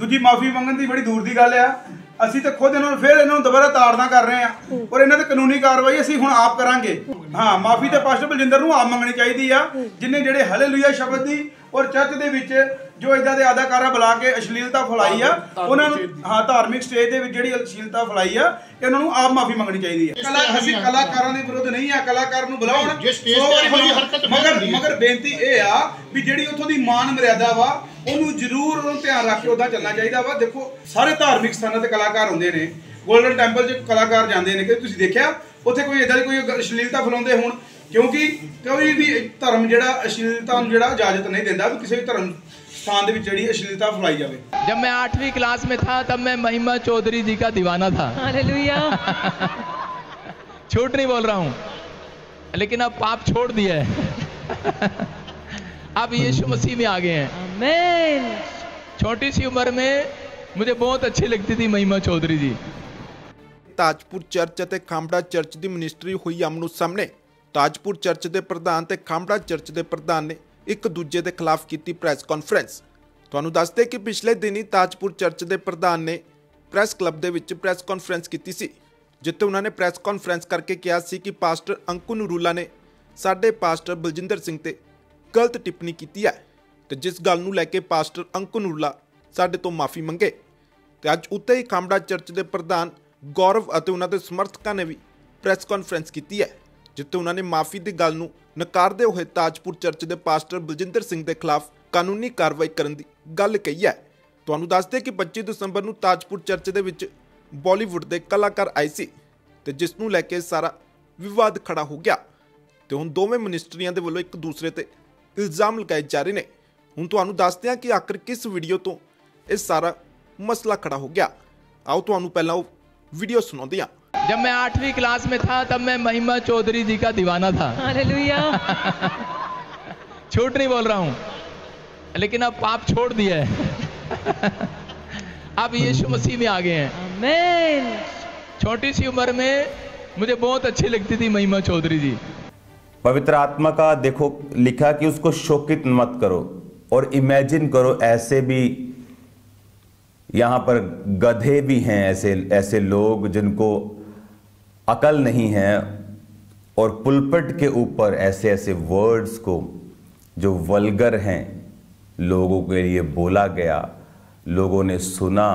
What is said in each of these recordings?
दूजी माफ़ी मंगन की बड़ी दूर की गल आ। ਅਸੀਂ ਤਾਂ ਖੁਦ ਇਹਨਾਂ ਨੂੰ ਫਿਰ ਇਹਨਾਂ ਨੂੰ ਦੁਬਾਰਾ ਤਾੜਨਾ ਕਰ ਰਹੇ ਆ ਔਰ ਇਹਨਾਂ ਤੇ ਕਾਨੂੰਨੀ ਕਾਰਵਾਈ ਅਸੀਂ ਹੁਣ ਆਪ ਕਰਾਂਗੇ। ਹਾਂ, ਮਾਫੀ ਤੇ ਪਾਸਟਰ ਬਲਜਿੰਦਰ ਨੂੰ ਆਪ ਮੰਗਣੀ ਚਾਹੀਦੀ ਆ, ਜਿਨੇ ਜਿਹੜੇ ਹਾਲੇਲੂਇਆ ਸ਼ਬਦ ਦੀ ਔਰ ਚਰਚ ਦੇ ਵਿੱਚ ਜੋ ਇਦਾਂ ਦੇ ਅਦਾਕਾਰਾ ਬੁਲਾ ਕੇ ਅਸ਼ਲੀਲਤਾ ਫੈਲਾਈ ਆ ਉਹਨਾਂ ਨੂੰ, ਹਾਂ ਧਾਰਮਿਕ ਸਟੇਜ ਦੇ ਵਿੱਚ ਜਿਹੜੀ ਅਸ਼ਲੀਲਤਾ ਫੈਲਾਈ ਆ ਇਹਨਾਂ ਨੂੰ ਆਪ ਮਾਫੀ ਮੰਗਣੀ ਚਾਹੀਦੀ ਹੈ। ਅਸੀਂ ਕਲਾਕਾਰਾਂ ਦੇ ਵਿਰੁੱਧ ਨਹੀਂ ਆ, ਕਲਾਕਾਰ ਨੂੰ ਬੁਲਾਉਣ, ਮਗਰ ਬੇਨਤੀ ਇਹ ਆ ਵੀ ਜਿਹੜੀ ਉੱਥੋਂ ਦੀ ਮਾਨ ਮਰਿਆਦਾ ਵਾ ਉਹਨੂੰ ਜ਼ਰੂਰ ਉਹਨੂੰ ਧਿਆਨ ਰੱਖ ਕੇ ਉੱਦਾਂ ਚੱਲਣਾ ਚਾਹੀਦਾ ਵਾ। ਦੇਖੋ ਸਾਰੇ ਧਾਰਮਿਕ ਸਥਾਨਾਂ ਤੇ ਕਲਾਕਾਰ ਹੁੰਦੇ ਨੇ, ਗੋਲਡਨ ਟੈਂਪਲ 'ਚ ਕਲਾਕਾਰ ਜਾਂਦੇ ਨੇ, ਕਿ ਤੁਸੀਂ ਦੇਖਿਆ ਉੱਥੇ ਕੋਈ ਇਦਾਂ ਦੀ ਕੋਈ ਅਸ਼ਲੀਲਤਾ ਫੈਲਾਉਂਦੇ ਹੋਣ? ਕਿਉਂਕਿ ਕੋਈ ਵੀ ਧਰਮ ਜਿਹੜਾ ਅਸ਼ਲੀਲਤਾ ਨੂੰ ਜਿਹੜਾ ਇਜਾਜ਼ਤ ਨਹੀਂ ਦਿੰਦਾ ਵੀ ਕਿਸੇ ਵੀ ਧਰਮ स्थान दे विच जेहड़ी अश्लीलता फैलाई जावे। जब मैं 8वीं क्लास में था तब मैं महिमा चौधरी जी का दीवाना था। हालेलुया। झूठ नहीं बोल रहा हूँ, लेकिन अब पाप छोड़ दिया है। अब यीशु मसीह में आ गए हैं। आमीन। छोटी सी उम्र में मुझे बहुत अच्छी लगती थी महिमा चौधरी जी। ताजपुर चर्च ਅਤੇ ਖਾਂਬੜਾ ਚਰਚ ਦੀ ਮਿਨਿਸਟਰੀ ਹੋਈ ਆਮਨੋ ਸਾਹਮਣੇ। ਤਾਜਪੁਰ ਚਰਚ ਦੇ ਪ੍ਰਧਾਨ ਤੇ ਖਾਂਬੜਾ ਚਰਚ ਦੇ ਪ੍ਰਧਾਨ ਨੇ ਇੱਕ ਦੂਜੇ ਦੇ ਖਿਲਾਫ ਕੀਤੀ ਪ੍ਰੈਸ ਕਾਨਫਰੰਸ। ਤੁਹਾਨੂੰ ਦੱਸਦੇ ਕਿ ਪਿਛਲੇ ਦਿਨੀ ਤਾਜਪੁਰ ਚਰਚ ਦੇ ਪ੍ਰਧਾਨ ਨੇ ਪ੍ਰੈਸ ਕਲੱਬ ਦੇ ਵਿੱਚ ਪ੍ਰੈਸ ਕਾਨਫਰੰਸ ਕੀਤੀ ਸੀ, ਜਿੱਥੇ ਉਹਨਾਂ ਨੇ ਪ੍ਰੈਸ ਕਾਨਫਰੰਸ ਕਰਕੇ ਕਿਹਾ ਸੀ ਕਿ ਪਾਸਟਰ ਅੰਕੂ ਨਰੂਲਾ ਨੇ ਸਾਡੇ ਪਾਸਟਰ ਬਲਜਿੰਦਰ ਸਿੰਘ ਤੇ ਗਲਤ ਟਿੱਪਣੀ ਕੀਤੀ ਹੈ ਤੇ ਜਿਸ ਗੱਲ ਨੂੰ ਲੈ ਕੇ ਪਾਸਟਰ ਅੰਕੂ ਨਰੂਲਾ ਸਾਡੇ ਤੋਂ ਮਾਫੀ ਮੰਗੇ। ਤੇ ਅੱਜ ਉੱਤੇ ਹੀ ਖਾਂਬੜਾ ਚਰਚ ਦੇ ਪ੍ਰਧਾਨ ਗੌਰਵ ਅਤੇ ਉਹਨਾਂ ਦੇ ਸਮਰਥਕਾਂ ਨੇ ਵੀ ਪ੍ਰੈਸ ਕਾਨਫਰੰਸ ਕੀਤੀ ਹੈ, ਜਿੱਥੇ ਉਹਨਾਂ ਨੇ ਮਾਫੀ ਦੀ ਗੱਲ ਨੂੰ ਨਕਾਰਦੇ ਹੋਏ ਤਾਜਪੁਰ ਚਰਚ ਦੇ ਪਾਸਟਰ ਬਲਜਿੰਦਰ ਸਿੰਘ ਦੇ ਖਿਲਾਫ ਕਾਨੂੰਨੀ ਕਾਰਵਾਈ ਕਰਨ ਦੀ ਗੱਲ ਕਹੀ ਹੈ। ਤੁਹਾਨੂੰ ਦੱਸਦੇ ਕਿ 25 ਦਸੰਬਰ ਨੂੰ ਤਾਜਪੁਰ ਚਰਚ ਦੇ ਵਿੱਚ ਬਾਲੀਵੁੱਡ ਦੇ ਕਲਾਕਾਰ ਆਏ ਸੀ ਤੇ ਜਿਸ ਨੂੰ ਲੈ ਕੇ ਸਾਰਾ ਵਿਵਾਦ ਖੜਾ ਹੋ ਗਿਆ ਤੇ ਹੁਣ ਦੋਵੇਂ ਮਿਨਿਸਟਰੀਆਂ ਦੇ ਵੱਲੋਂ ਇੱਕ ਦੂਸਰੇ ਤੇ ਇਲਜ਼ਾਮ ਲਗਾਏ ਜਾ ਰਹੇ ਨੇ। ਹੁਣ ਤੁਹਾਨੂੰ ਦੱਸਦੇ ਹਾਂ ਕਿ ਆਖਰ ਕਿਸ ਵੀਡੀਓ ਤੋਂ ਇਹ ਸਾਰਾ ਮਸਲਾ ਖੜਾ ਹੋ ਗਿਆ। ਆਓ ਤੁਹਾਨੂੰ ਪਹਿਲਾਂ ਉਹ वीडियो सुनाते हैं। जब मैं 8वीं क्लास में था तब मैं महिमा चौधरी जी का दीवाना था। हालेलुया। झूठ नहीं बोल रहा हूँ, लेकिन अब पाप छोड़ दिया है। अब यीशु मसीह में आ गए हैं। आमीन। छोटी सी उम्र में मुझे बहुत अच्छी लगती थी महिमा चौधरी जी। पवित्र आत्मा का देखो लिखा कि उसको शोकित मत करो, और इमेजिन करो ऐसे भी यहाँ पर गधे भी हैं, ऐसे लोग जिनको अकल नहीं है, और पुलपट के ऊपर ऐसे वर्ड्स को जो वल्गर हैं लोगों के लिए बोला गया, लोगों ने सुना,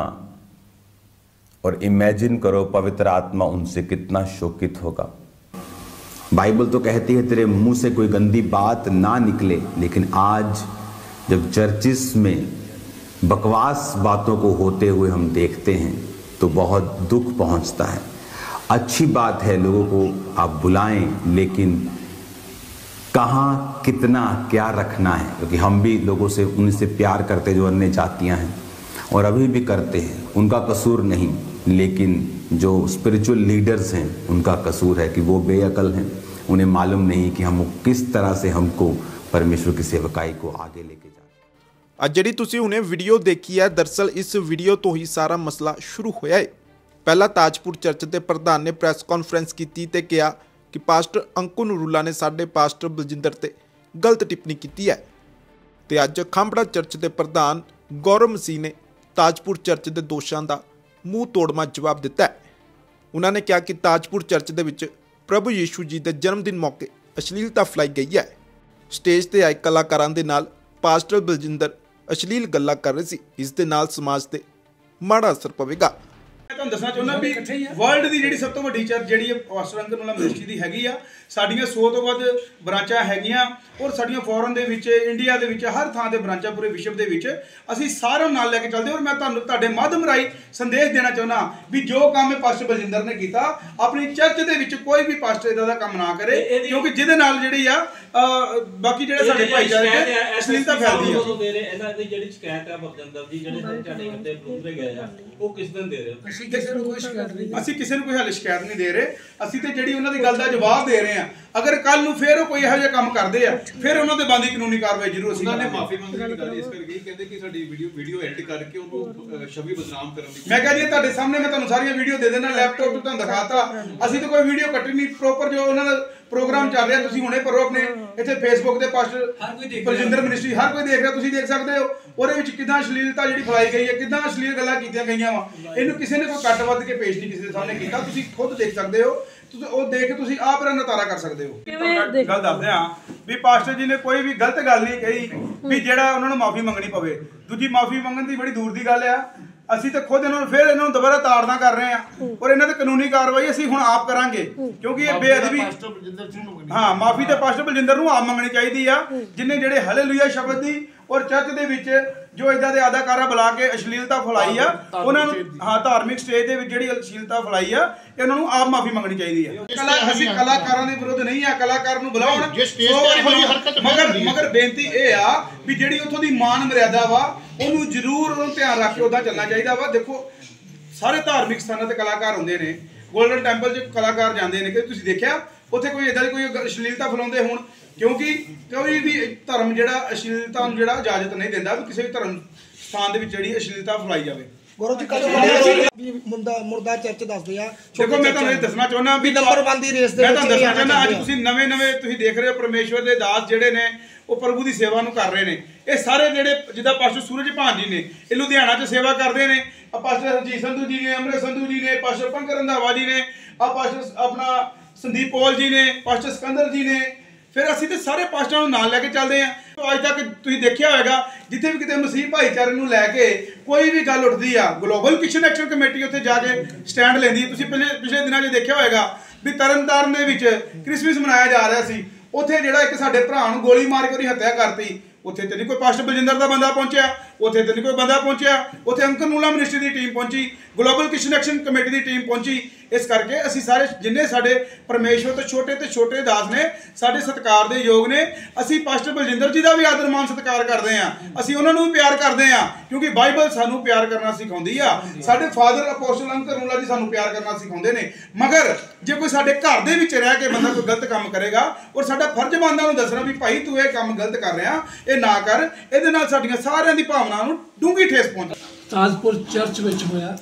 और इमेजिन करो पवित्र आत्मा उनसे कितना शोकित होगा। बाइबल तो कहती है तेरे मुंह से कोई गंदी बात ना निकले, लेकिन आज जब चर्चिस में बकवास बातों को होते हुए हम देखते हैं तो बहुत दुख पहुंचता है। अच्छी बात है लोगों को आप बुलाएं, लेकिन कहाँ कितना क्या रखना है, क्योंकि हम भी लोगों से उनसे प्यार करते जो अन्य जातियां हैं और अभी भी करते हैं, उनका कसूर नहीं, लेकिन जो स्पिरिचुअल लीडर्स हैं उनका कसूर है कि वो बेअकल हैं, उन्हें मालूम नहीं कि हम किस तरह से हमको परमेश्वर की सेवकाई को आगे लेके जाए। ਅੱਜ ਜਿਹੜੀ ਤੁਸੀਂ ਹੁਣੇ ਵੀਡੀਓ ਦੇਖੀ ਹੈ, ਦਰਅਸਲ ਇਸ ਵੀਡੀਓ ਤੋਂ ਹੀ ਸਾਰਾ ਮਸਲਾ ਸ਼ੁਰੂ ਹੋਇਆ ਹੈ। ਪਹਿਲਾਂ ਤਾਜਪੁਰ ਚਰਚ ਦੇ ਪ੍ਰਧਾਨ ਨੇ ਪ੍ਰੈਸ ਕਾਨਫਰੰਸ ਕੀਤੀ ਤੇ ਕਿਹਾ ਕਿ ਪਾਸਟਰ ਅੰਕੂ ਨਰੂਲਾ ਨੇ ਸਾਡੇ ਪਾਸਟਰ ਬਲਜਿੰਦਰ ਤੇ ਗਲਤ ਟਿੱਪਣੀ ਕੀਤੀ ਹੈ ਤੇ ਅੱਜ ਖਾਂਬੜਾ ਚਰਚ ਦੇ ਪ੍ਰਧਾਨ ਗੌਰਵ ਮਸੀਹ ਨੇ ਤਾਜਪੁਰ ਚਰਚ ਦੇ ਦੋਸ਼ਾਂ ਦਾ ਮੂੰਹ ਤੋੜਵਾਂ ਜਵਾਬ ਦਿੱਤਾ ਹੈ। ਉਹਨਾਂ ਨੇ ਕਿਹਾ ਕਿ ਤਾਜਪੁਰ ਚਰਚ ਦੇ ਵਿੱਚ ਪ੍ਰਭੂ ਯੀਸ਼ੂ ਜੀ ਦੇ ਜਨਮ ਦਿਨ ਮੌਕੇ ਅਸ਼ਲੀਲਤਾ ਫੈਲਾਈ ਗਈ ਹੈ। ਸਟੇਜ ਤੇ ਆਏ ਕਲਾਕਾਰਾਂ ਦੇ ਨਾਲ ਪਾਸਟਰ ਬਲਜਿੰਦਰ ਅਸ਼ਲੀਲ ਗੱਲਾਂ ਕਰ ਰਹੇ ਸੀ। ਇਸ ਦੇ ਨਾਲ ਸਮਾਜ ਤੇ ਮਾੜਾ ਅਸਰ ਪਵੇਗਾ। ਮੈਂ ਤੁਹਾਨੂੰ ਦੱਸਣਾ ਚਾਹੁੰਦਾ ਵੀ ਵਰਲਡ ਦੀ ਜਿਹੜੀ ਸਭ ਤੋਂ ਵੱਡੀ ਚਰਚ ਜਿਹੜੀ ਹੈ ਪਾਸਟਰ ਅੰਕਲ ਨਰੂਲਾ ਮਿਨਿਸਟਰੀ ਦੀ ਹੈਗੀ ਆ। ਸਾਡੀਆਂ 100 ਤੋਂ ਵੱਧ ਬ੍ਰਾਂਚਾਂ ਹੈਗੀਆਂ ਔਰ ਸਾਡੀਆਂ ਫੋਰਨ ਦੇ ਵਿੱਚ, ਇੰਡੀਆ ਦੇ ਵਿੱਚ, ਹਰ ਥਾਂ ਤੇ ਬ੍ਰਾਂਚਾਂ ਪੂਰੇ ਵਿਸ਼ਵ ਦੇ ਵਿੱਚ ਅਸੀਂ ਸਾਰਿਆਂ ਨੂੰ ਨਾਲ ਲੈ ਕੇ ਚੱਲਦੇ। ਔਰ ਮੈਂ ਤੁਹਾਨੂੰ ਤੁਹਾਡੇ ਮਾਧਿਅਮ ਰਾਹੀਂ ਸੰਦੇਸ਼ ਦੇਣਾ ਚਾਹੁੰਦਾ ਵੀ ਜੋ ਕੰਮ ਇਹ ਪਾਸਟਰ ਬਲਜਿੰਦਰ ਨੇ ਕੀਤਾ, ਆਪਣੀ ਚਰਚ ਦੇ ਵਿੱਚ ਕੋਈ ਵੀ ਪਾਸਟਰ ਇਦਾਂ ਦਾ ਕੰਮ ਨਾ ਕਰੇ, ਕਿਉਂਕਿ ਜਿਹਦੇ ਨਾਲ ਜਿਹੜੀ ਆ ਬਾਕੀ ਜਿਹੜੇ ਸਾਡੇ ਭਾਈਚਾਰੇ ਦੇ ਅਸ਼ਲੀਲਤਾ ਫੈਲਦੀ ਆ। ਇਹਨਾਂ ਦੀ ਜਿਹੜੀ ਸ਼ਿਕਾਇਤ ਹੈ ਬਲਜਿੰਦਰ ਦੀ, ਜਿਹੜੇ ਤੁਹਾਡੇ ਉੱਤੇ ਪ੍ਰੂਫ ਗਏ ਆ, ਉਹ ਕਿਸ ਦਿਨ ਦੇ ਰਹੇ ਹੋ? ਅਸੀਂ ਕਿਸੇ ਨੂੰ ਕੋਈ ਹਾਲੇ ਸ਼ਿਕਾਇਤ ਨਹੀਂ ਦੇ ਰਹੇ। ਅਸੀਂ ਤੇ ਜਿਹੜੀ ਉਹਨਾਂ ਦੀ ਗੱਲ ਦਾ ਜਵਾਬ ਦੇ ਰਹੇ ਹਾਂ। ਅਗਰ ਕੱਲ ਨੂੰ ਫੇਰ ਉਹ ਕੋਈ ਇਹੋ ਜਿਹਾ ਕੰਮ ਕਰਦੇ ਆ, ਫਿਰ ਉਹਨਾਂ ਦੇ ਬੰਦੀ ਕਾਨੂੰਨੀ ਕਾਰਵਾਈ ਜ਼ਰੂਰ ਅਸੀਂ ਕਰਾਂਗੇ। ਮਾਫੀ ਮੰਗਣ ਦੀ ਗੱਲ ਇਸ ਕਰਕੇ ਕਹਿੰਦੇ ਕਿ ਸਾਡੀ ਵੀਡੀਓ ਐਡਿਟ ਕਰਕੇ ਉਹਨੂੰ ਛਵੀ ਬਦਨਾਮ ਕਰਨ ਦੀ। ਮੈਂ ਕਹਾਂ ਜੀ ਤੁਹਾਡੇ ਸਾਹਮਣੇ ਮੈਂ ਤੁਹਾਨੂੰ ਸਾਰੀਆਂ ਵੀਡੀਓ ਦੇ ਦੇਣਾ, ਲੈਪਟਾਪ ਤੇ ਤੁਹਾਨੂੰ ਦਿਖਾਤਾ। ਅਸੀਂ ਤਾਂ ਕੋਈ ਵੀਡੀਓ ਕੱਟੀ ਨਹੀਂ, ਪ੍ਰੋਪਰ ਜੋ ਉਹਨਾਂ ਦਾ ਪ੍ਰੋਗਰਾਮ ਚੱਲ ਰਿਹਾ, ਤੁਸੀਂ ਹੁਣੇ ਭਰੋ ਆਪਣੇ ਇੱਥੇ ਫੇਸਬੁੱਕ ਤੇ ਪਾਸਟਰ ਬਲਜਿੰਦਰ ਮਿਨਿਸਟਰੀ, ਹਰ ਕੋਈ ਦੇਖ ਰਿਹਾ, ਤੁਸੀਂ ਦੇਖ ਸਕਦੇ ਹੋ। ਉਹਦੇ ਵਿੱਚ ਕਿੱਦਾਂ ਅਸ਼ਲੀਲਤਾ ਜਿਹੜੀ ਫੈਲਾਈ ਗਈ ਹੈ, ਕਿੱਦਾਂ ਅਸ਼ਲੀਲ ਗੱਲਾਂ ਕੀਤੀਆਂ ਗਈਆਂ ਵਾ। ਇਹਨੂੰ ਕਿਸੇ ਨੇ ਕੋਈ ਕੱਟ ਵੱਧ ਕੇ ਪੇਸ਼ ਨਹੀਂ ਕਿਸੇ ਦੇ ਸਾਹਮਣੇ ਕੀਤਾ, ਤੁਸੀਂ ਖੁਦ ਦੇਖ ਸਕਦੇ ਹੋ। ਤੁਸੀਂ ਉਹ ਦੇਖ ਕੇ ਤੁਸੀਂ ਆਪ ਇਹਦਾ ਨਤਾਰਾ ਕਰ ਸਕਦੇ ਹੋ। ਗੱਲ ਦੱਸਦੇ ਹਾਂ ਵੀ ਪਾਸਟਰ ਜੀ ਨੇ ਕੋਈ ਵੀ ਗਲਤ ਗੱਲ ਨਹੀਂ ਕਹੀ ਵੀ ਜਿਹੜਾ ਉਹਨਾਂ ਨੂੰ ਮਾਫੀ ਮੰਗਣੀ ਪਵੇ। ਦੂਜੀ ਮਾਫੀ ਮੰਗਣ ਦੀ ਬੜੀ ਦੂਰ ਦੀ ਗੱਲ ਆ। ਅਸੀਂ ਤਾਂ ਖੁਦ ਇਹਨਾਂ ਨੂੰ ਦੁਬਾਰਾ ਤਾੜਨਾ ਕਰ ਰਹੇ ਹਾਂ ਔਰ ਇਹਨਾਂ ਤੇ ਕਾਨੂੰਨੀ ਕਾਰਵਾਈ ਅਸੀਂ ਹੁਣ ਆਪ ਕਰਾਂਗੇ, ਕਿਉਂਕਿ ਇਹ ਬੇਅਦਬੀ। ਹਾਂ, ਮਾਫੀ ਤੇ ਪਾਸਟਰ ਬਲਜਿੰਦਰ ਨੂੰ ਆਪ ਮੰਗਣੀ ਚਾਹੀਦੀ ਆ, ਜਿਨੇ ਜਿਹੜੇ ਹਾਲੇਲੂਇਆ ਸ਼ਬਦ ਦੀ ਔਰ ਚਰਚ ਦੇ ਵਿੱਚ ਜੋ ਇਦਾਂ ਦੇ ਅਦਾਕਾਰਾ ਬੁਲਾ ਕੇ ਅਸ਼ਲੀਲਤਾ ਫੈਲਾਈ ਆ, ਉਹਨਾਂ ਨੂੰ ਧਾਰਮਿਕ ਸਟੇਜ ਦੇ ਵਿੱਚ ਜਿਹੜੀ ਅਸ਼ਲੀਲਤਾ ਫੈਲਾਈ ਆ, ਇਹਨਾਂ ਨੂੰ ਆਪ ਮਾਫੀ ਮੰਗਣੀ ਚਾਹੀਦੀ ਆ। ਅਸੀਂ ਕਲਾਕਾਰਾਂ ਦੇ ਵਿਰੁੱਧ ਨਹੀਂ ਆ, ਕਲਾਕਾਰ ਨੂੰ ਬੁਲਾਉਣ, ਮਗਰ ਬੇਨਤੀ ਇਹ ਆ ਵੀ ਜਿਹੜੀ ਉੱਥੋਂ ਦੀ ਮਾਨ ਮਰਿਆਦਾ ਵਾ ਉਹਨੂੰ ਜ਼ਰੂਰ ਉਹਨੂੰ ਧਿਆਨ ਰੱਖ ਕੇ ਉਹਦਾ ਚੱਲਣਾ ਚਾਹੀਦਾ ਵਾ। ਦੇਖੋ, ਸਾਰੇ ਧਾਰਮਿਕ ਸਥਾਨਾਂ ਤੇ ਕਲਾਕਾਰ ਹੁੰਦੇ ਨੇ, ਗੋਲਡਨ ਟੈਂਪਲ 'ਚ ਕਲਾਕਾਰ ਜਾਂਦੇ ਨੇ, ਕਿ ਤੁਸੀਂ ਦੇਖਿਆ ਉੱਥੇ ਕੋਈ ਇਦਾਂ ਦੀ ਕੋਈ ਅਸ਼ਲੀਲਤਾ ਫੈਲਾਉਂਦੇ ਹੋਣ? ਕਿਉਂਕਿ ਕੋਈ ਵੀ ਧਰਮ ਜਿਹੜਾ ਅਸ਼ਲੀਲਤਾ ਨੂੰ ਜਿਹੜਾ ਇਜਾਜ਼ਤ ਨਹੀਂ ਦਿੰਦਾ ਵੀ ਕਿਸੇ ਵੀ ਧਰਮ ਸਥਾਨ ਦੇ ਵਿੱਚ ਜਿਹੜੀ ਅਸ਼ਲੀਲਤਾ ਫੈਲਾਈ ਜਾਵੇ। ਗੌਰਵ ਜੀ ਮੁਰਦਾ ਚਰਚ ਦੱਸਦੇ ਆ। ਦੇਖੋ, ਮੈਂ ਤੁਹਾਨੂੰ ਇਹ ਦੱਸਣਾ ਚਾਹੁੰਦਾ ਵੀ ਨੰਬਰ 1 ਦੀ ਰੇਸ ਦੇ ਵਿੱਚ ਮੈਂ ਤੁਹਾਨੂੰ ਦੱਸਣਾ ਚਾਹੁੰਦਾ, ਅੱਜ ਤੁਸੀਂ ਨਵੇਂ ਤੁਸੀਂ ਦੇਖ ਰਹੇ ਹੋ ਪਰਮੇਸ਼ਵਰ ਦੇ ਦਾਸ ਜਿਹੜੇ ਨੇ ਉਹ ਪ੍ਰਭੂ ਦੀ ਸੇਵਾ ਨੂੰ ਕਰ ਰਹੇ ਨੇ। ਇਹ ਸਾਰੇ ਜਿਹੜੇ ਜਿੱਦਾਂ ਪਾਸਟਰ ਸੂਰਜ ਭਾਨ ਜੀ ਨੇ, ਇਹ ਲੁਧਿਆਣਾ 'ਚ ਸੇਵਾ ਕਰਦੇ ਨੇ। ਆ ਪਾਸਟਰ ਹਰਜੀਤ ਸੰਧੂ ਜੀ ਨੇ, ਅੰਮ੍ਰਿਤ ਸੰਧੂ ਜੀ ਨੇ, ਪਾਸਟਰ ਪੰਕਜ ਰੰਧਾਵਾ ਜੀ ਨੇ, ਆ ਪਾਸਟਰ ਆਪਣਾ ਸੰਦੀਪ ਪੌਲ ਜੀ ਨੇ, ਪਾਸਟਰ ਸਿਕੰਦਰ ਜੀ ਨੇ। ਫਿਰ ਅਸੀਂ ਤੇ ਸਾਰੇ ਪਾਸਟਰਾਂ ਨੂੰ ਨਾਲ ਲੈ ਕੇ ਚੱਲਦੇ ਹਾਂ। ਅੱਜ ਤੱਕ ਤੁਸੀਂ ਦੇਖਿਆ ਹੋਵੇਗਾ ਜਿੱਥੇ ਵੀ ਕਿਤੇ ਮਸੀਹ ਭਾਈਚਾਰੇ ਨੂੰ ਲੈ ਕੇ ਕੋਈ ਵੀ ਗੱਲ ਉੱਠਦੀ ਆ, ਗਲੋਬਲ ਕਿਸ਼ਨ ਐਕਸ਼ਨ ਕਮੇਟੀ ਉੱਥੇ ਜਾ ਕੇ ਸਟੈਂਡ ਲੈਂਦੀ। ਤੁਸੀਂ ਪਿਛਲੇ ਦਿਨਾਂ 'ਚ ਦੇਖਿਆ ਹੋਵੇਗਾ ਵੀ ਤਰਨਤਾਰਨ ਦੇ ਵਿੱਚ ਕ੍ਰਿਸਮਸ ਮਨਾਇਆ ਜਾ ਰਿਹਾ ਸੀ, ਉੱਥੇ ਜਿਹੜਾ ਇੱਕ ਸਾਡੇ ਭਰਾ ਨੂੰ ਗੋਲੀ ਮਾਰ ਕੇ ਉਹਦੀ ਹੱਤਿਆ ਕਰਤੀ। ਉੱਥੇ ਤੇ ਨਹੀਂ ਕੋਈ ਪਾਸਟਰ ਬਲਜਿੰਦਰ ਦਾ ਬੰਦਾ ਪਹੁੰਚਿਆ, ਉੱਥੇ ਤੇ ਨਹੀਂ ਕੋਈ ਬੰਦਾ ਪਹੁੰਚਿਆ, ਉੱਥੇ ਅੰਕਰ ਨੂਲਾ ਮਿਨਿਸਟਰੀ ਦੀ ਟੀਮ ਪਹੁੰਚੀ, ਗਲੋਬਲ ਕਿਸ਼ਨ ਐਕਸ਼ਨ ਕਮੇਟੀ ਦੀ ਟੀਮ ਪਹੁੰਚੀ। ਇਸ ਕਰਕੇ ਅਸੀਂ ਸਾਰੇ ਜਿੰਨੇ ਸਾਡੇ ਪਰਮੇਸ਼ਵਰ ਤੋਂ ਛੋਟੇ ਦਾਸ ਨੇ, ਸਾਡੇ ਸਤਿਕਾਰ ਦੇ ਯੋਗ ਨੇ, ਅਸੀਂ ਪਾਸਟਰ ਬਲਜਿੰਦਰ ਜੀ ਦਾ ਵੀ ਆਦਰ ਮਾਨ ਸਤਿਕਾਰ ਕਰਦੇ ਹਾਂ। ਅਸੀਂ ਉਹਨਾਂ ਨੂੰ ਵੀ ਪਿਆਰ ਕਰਦੇ ਹਾਂ, ਕਿਉਂਕਿ ਬਾਈਬਲ ਸਾਨੂੰ ਪਿਆਰ ਕਰਨਾ ਸਿਖਾਉਂਦੀ ਆ। ਸਾਡੇ ਫਾਦਰ ਅਪੋਸਟਲ ਅੰਕਰ ਨੂਲਾ ਜੀ ਸਾਨੂੰ ਪਿਆਰ ਕਰਨਾ ਸਿਖਾਉਂਦੇ ਨੇ। ਮਗਰ ਜੇ ਕੋਈ ਸਾਡੇ ਘਰ ਦੇ ਵਿੱਚ ਰਹਿ ਕੇ ਬੰਦਾ ਕੋਈ ਗਲਤ ਕੰਮ ਕਰੇਗਾ ਔਰ ਸਾਡਾ ਫਰਜ਼ ਬਣਦਾ ਉਹਨੂੰ ਦੱਸਣਾ ਵੀ ਭਾਈ ਤੂੰ ਇਹ ਕੰਮ ਗਲਤ ਕਰ ਰਿਹਾ, ਇਹ ਨਾ ਕਰ, ਇਹਦੇ ਨਾਲ ਸਾਡੀਆਂ ਸਾਰਿਆਂ ਦੀ ਭਾਵਨਾ ਨੂੰ ਡੂੰਘੀ ਠੇਸ ਪਹੁੰਚਦੀ। ਤਾਜਪੁਰ ਚਰਚ ਵਿੱਚ ਹੋਇਆ,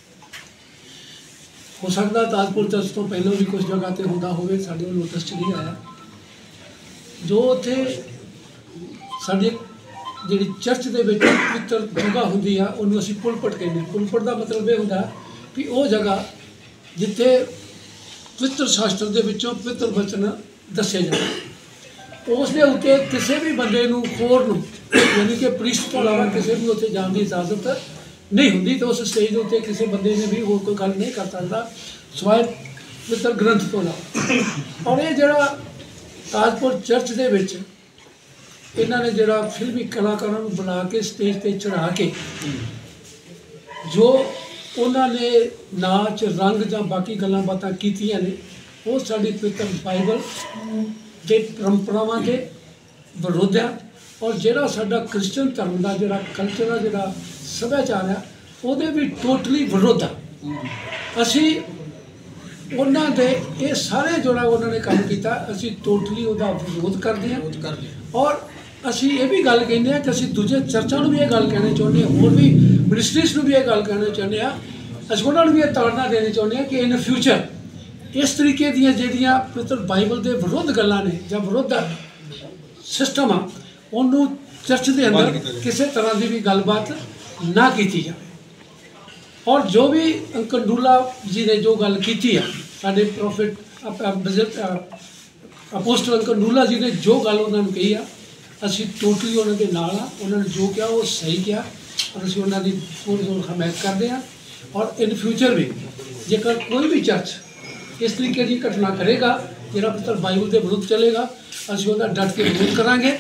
ਹੋ ਸਕਦਾ ਤਾਜਪੁਰ ਚਰਚ ਤੋਂ ਪਹਿਲਾਂ ਵੀ ਕੁਝ ਜਗ੍ਹਾ ਤੇ ਹੁੰਦਾ ਹੋਵੇ, ਸਾਡੇ ਨੂੰ ਨੋਟਿਸ 'ਚ ਨਹੀਂ ਆਇਆ। ਜੋ ਉੱਥੇ ਸਾਡੀ ਜਿਹੜੀ ਚਰਚ ਦੇ ਵਿੱਚ ਪਵਿੱਤਰ ਜਗ੍ਹਾ ਹੁੰਦੀ ਆ, ਉਹਨੂੰ ਅਸੀਂ ਪੁਲਪਟ ਕਹਿੰਦੇ। ਪੁਲਪਟ ਦਾ ਮਤਲਬ ਇਹ ਹੁੰਦਾ ਕਿ ਉਹ ਜਗ੍ਹਾ ਜਿੱਥੇ ਪਵਿੱਤਰ ਸ਼ਾਸਤਰ ਦੇ ਵਿੱਚੋਂ ਪਵਿੱਤਰ ਵਚਨ ਦੱਸੇ ਜਾਂਦੇ। ਉਸ ਦੇ ਉੱਤੇ ਕਿਸੇ ਵੀ ਬੰਦੇ ਨੂੰ, ਹੋਰ ਨੂੰ, ਯਾਨੀ ਕਿ ਪ੍ਰੀਸਟ ਤੋਂ ਇਲਾਵਾ ਕਿਸੇ ਨੂੰ ਉੱਥੇ ਜਾਣ ਦੀ ਇਜਾਜ਼ਤ ਨਹੀਂ ਹੁੰਦੀ। ਤੇ ਉਸ ਸਟੇਜ ਦੇ ਉੱਤੇ ਕਿਸੇ ਬੰਦੇ ਨੇ ਵੀ ਹੋਰ ਕੋਈ ਗੱਲ ਨਹੀਂ ਕਰ ਸਕਦਾ ਸਿਵਾਏ ਪਵਿੱਤਰ ਗ੍ਰੰਥ ਤੋਂ ਇਲਾਵਾ। ਔਰ ਇਹ ਜਿਹੜਾ ਤਾਜਪੁਰ ਚਰਚ ਦੇ ਵਿੱਚ ਇਹਨਾਂ ਨੇ ਜਿਹੜਾ ਫਿਲਮੀ ਕਲਾਕਾਰਾਂ ਨੂੰ ਬੁਲਾ ਕੇ ਸਟੇਜ 'ਤੇ ਚੜ੍ਹਾ ਕੇ ਜੋ ਉਹਨਾਂ ਨੇ ਨਾਚ, ਰੰਗ ਜਾਂ ਬਾਕੀ ਗੱਲਾਂ ਬਾਤਾਂ ਕੀਤੀਆਂ ਨੇ, ਉਹ ਸਾਡੀ ਪਵਿੱਤਰ ਬਾਈਬਲ ਦੇ ਪਰੰਪਰਾਵਾਂ ਦੇ ਵਿਰੋਧ ਆ। ਔਰ ਜਿਹੜਾ ਸਾਡਾ ਕ੍ਰਿਸਚਨ ਧਰਮ ਦਾ ਜਿਹੜਾ ਕਲਚਰ ਆ, ਜਿਹੜਾ ਸੱਭਿਆਚਾਰ ਆ, ਉਹਦੇ ਵੀ ਟੋਟਲੀ ਵਿਰੋਧ ਆ। ਅਸੀਂ ਉਹਨਾਂ ਦੇ ਇਹ ਸਾਰੇ ਜਿਹੜਾ ਉਹਨਾਂ ਨੇ ਕੰਮ ਕੀਤਾ, ਅਸੀਂ ਟੋਟਲੀ ਉਹਦਾ ਵਿਰੋਧ ਕਰਦੇ ਹਾਂ। ਔਰ ਅਸੀਂ ਇਹ ਵੀ ਗੱਲ ਕਹਿੰਦੇ ਹਾਂ ਕਿ ਅਸੀਂ ਦੂਜੇ ਚਰਚਾਂ ਨੂੰ ਵੀ ਇਹ ਗੱਲ ਕਹਿਣੀ ਚਾਹੁੰਦੇ ਹਾਂ, ਹੋਰ ਵੀ ਮਿਨਿਸਟਰੀਜ਼ ਨੂੰ ਵੀ ਇਹ ਗੱਲ ਕਹਿਣਾ ਚਾਹੁੰਦੇ ਹਾਂ, ਅਸੀਂ ਉਹਨਾਂ ਨੂੰ ਵੀ ਇਹ ਤਾੜਨਾ ਦੇਣੀ ਚਾਹੁੰਦੇ ਹਾਂ ਕਿ ਇਨ ਫਿਊਚਰ ਇਸ ਤਰੀਕੇ ਦੀਆਂ ਜਿਹੜੀਆਂ ਪਵਿੱਤਰ ਬਾਈਬਲ ਦੇ ਵਿਰੋਧ ਗੱਲਾਂ ਨੇ ਜਾਂ ਵਿਰੋਧ ਸਿਸਟਮ ਆ, ਉਹਨੂੰ ਚਰਚ ਦੇ ਅੰਦਰ ਕਿਸੇ ਤਰ੍ਹਾਂ ਦੀ ਵੀ ਗੱਲਬਾਤ ਨਾ ਕੀਤੀ ਜਾਵੇ। ਔਰ ਜੋ ਵੀ ਅੰਕਲ ਨੂਲਾ ਜੀ ਨੇ ਜੋ ਗੱਲ ਕੀਤੀ ਆ, ਸਾਡੇ ਪ੍ਰੋਫਿਟ ਅਪੋਸਟਲ ਅੰਕਲ ਨੂਲਾ ਜੀ ਨੇ ਜੋ ਗੱਲ ਉਹਨਾਂ ਨੂੰ ਕਹੀ ਆ, ਅਸੀਂ ਟੋਟਲੀ ਉਹਨਾਂ ਦੇ ਨਾਲ ਆ। ਉਹਨਾਂ ਨੇ ਜੋ ਕਿਹਾ ਉਹ ਸਹੀ ਕਿਹਾ ਔਰ ਅਸੀਂ ਉਹਨਾਂ ਦੀ ਪੂਰੀ ਹਮਾਇਤ ਕਰਦੇ ਹਾਂ। ਔਰ ਇਨ ਫਿਊਚਰ ਵੀ ਜੇਕਰ ਕੋਈ ਵੀ ਚਰਚ ਇਸ ਤਰੀਕੇ ਦੀ ਘਟਨਾ ਕਰੇਗਾ, ਜਿਹੜਾ ਪਵਿੱਤਰ ਬਾਈਬਲ ਦੇ ਵਿਰੁੱਧ ਚੱਲੇਗਾ, ਅਸੀਂ ਉਹਦਾ ਡਟ ਕੇ ਵਿਰੋਧ ਕਰਾਂਗੇ।